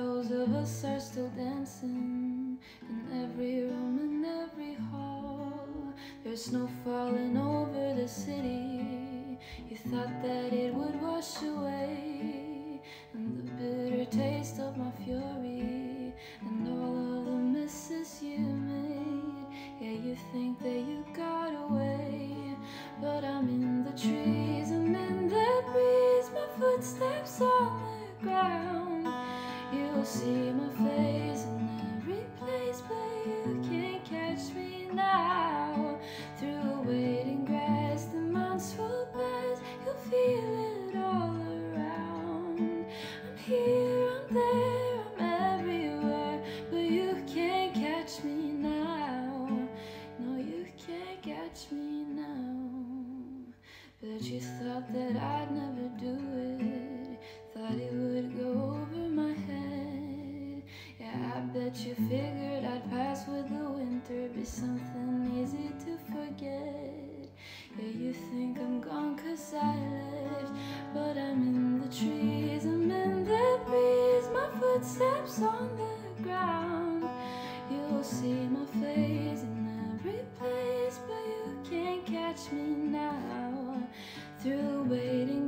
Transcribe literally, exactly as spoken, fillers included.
shadows of us are still dancing in every room and every hall. There's snow falling over the city. You thought that it would wash away, and the bitter taste of my fury, and all of the messes you made. Yeah, you think that you got away, but I'm in the trees, I'm in the breeze, my footsteps on the ground. You'll see my face in every place, but you can't catch me now. Through waiting grass, the months will pass, you'll feel it all around. I'm here, I'm there, I'm everywhere, but you can't catch me now. No, you can't catch me now. But you thought that I'd never do it, thought it would go over my head. Yeah, I bet you figured I'd pass with the winter, be something easy to forget. Yeah, you think I'm gone cause I left, but I'm in the trees, I'm in the breeze, my footsteps on the ground. You'll see my face in every place, but you can't catch me now. Through waiting